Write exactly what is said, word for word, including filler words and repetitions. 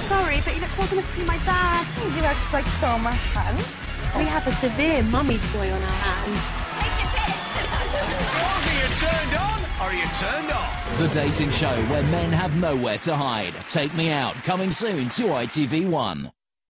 sorry, but you look so good to be my dad. You act like so much fun. We have a severe mummy boy on our hands. Are you turned on or are you turned off? The dating show where men have nowhere to hide. Take Me Out, coming soon to I T V one.